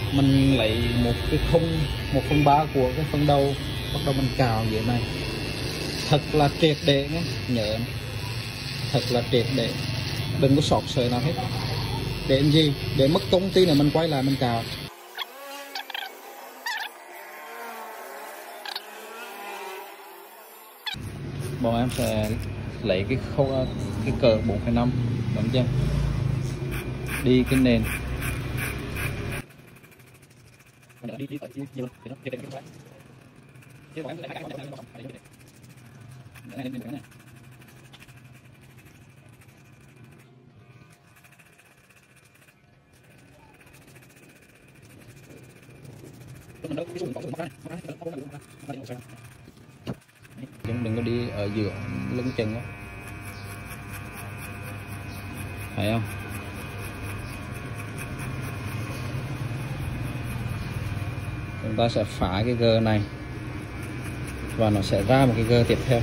mình lấy một cái khung 1/3 của cái phần đầu, bắt đầu mình cào dưới này thật là triệt để nhé, nhớ thật là triệt để, đừng có sọt sợi nào hết. Để làm gì? Để mất công tí là mình quay lại mình cào. Bọn em sẽ lấy cái khâu cái cờ 4,5 đúng chưa, đi cái nền đừng có đi ở giữa lưng chừng đó, thấy không? Chúng ta sẽ phá cái gờ này và nó sẽ ra một cái gờ tiếp theo.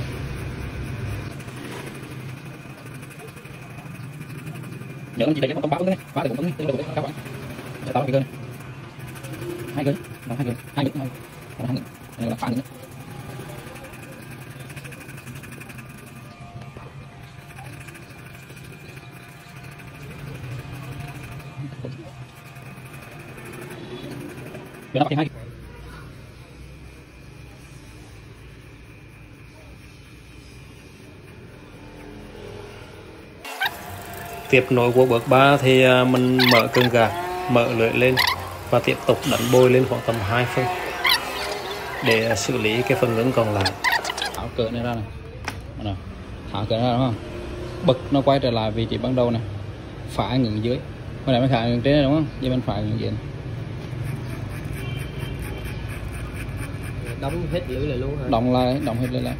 Nhớ chị đây có báo ứng đấy, phá được ứng tương đối các bạn sẽ tạo cái gờ này, hai gờ này là phá nữa. Tiếp nối của bước 3 thì mình mở cương gạt, mở lưỡi lên và tiếp tục đánh bôi lên khoảng tầm 2 phân để xử lý cái phần ngưng còn lại. Tháo cỡ này ra này, tháo cỡ ra đúng không? Bật nó quay trở lại vị trí ban đầu này, phải ngừng dưới, hồi nãy mình phải ngừng trên này đúng không? Giờ mình phải ngừng dưới này. Đóng hết lưỡi lại luôn hả? Đóng hết lưỡi lại.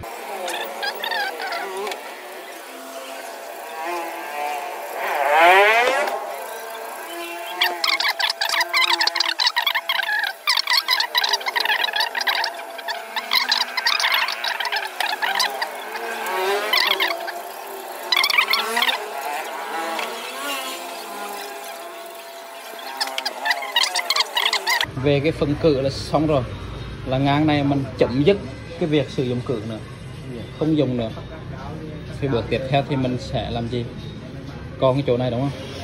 Về cái phần cự là xong rồi, là ngang này mình chấm dứt cái việc sử dụng cự nữa, không dùng nữa. Cái bước tiếp theo thì mình sẽ làm gì? Còn cái chỗ này đúng không?